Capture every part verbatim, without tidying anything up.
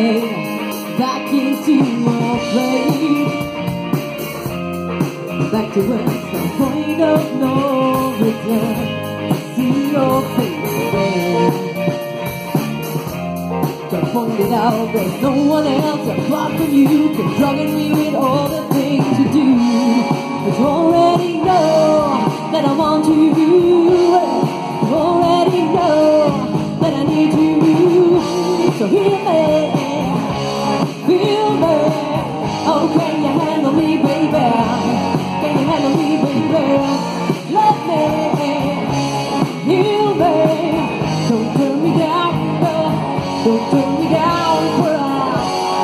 back into your place, back to earth, the point of no return. See your face again. Just pointed out there's no one else apart from you, controlling me with all the things you do. But you already know that I want you. You already know that I need you. So hear me, feel me. Oh, can you handle me, baby? Can you handle me, baby? Let me heal me. Don't turn me down, no. Don't turn me down, cry.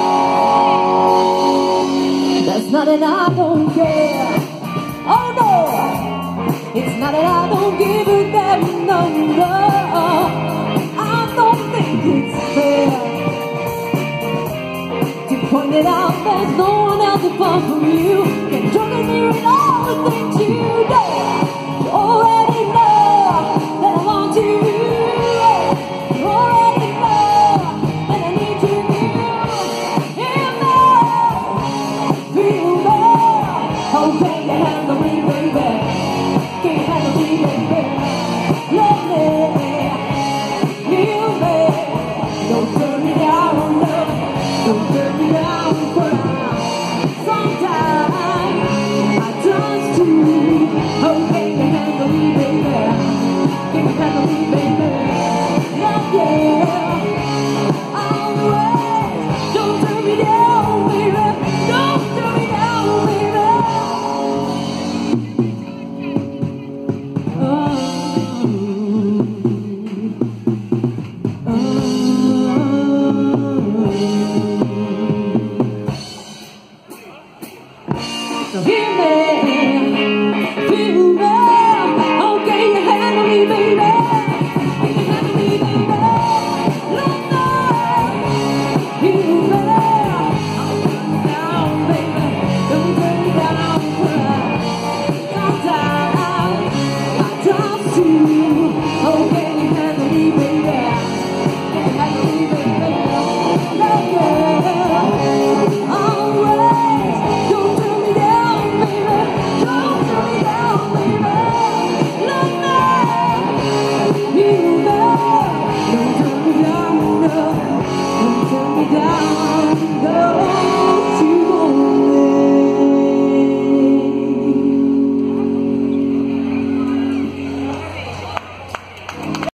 That's not that I don't care. Oh no, it's not that I don't give a damn number. I don't think it's fair to point it out there's no one else apart from you. You're drugging me with all the things you do. You already know that I want you. You already know that I need you. Hear me, feel me. Oh, can you handle me, baby? Can you handle me, baby? Let me heal me. Don't turn me down, no. Don't turn me down.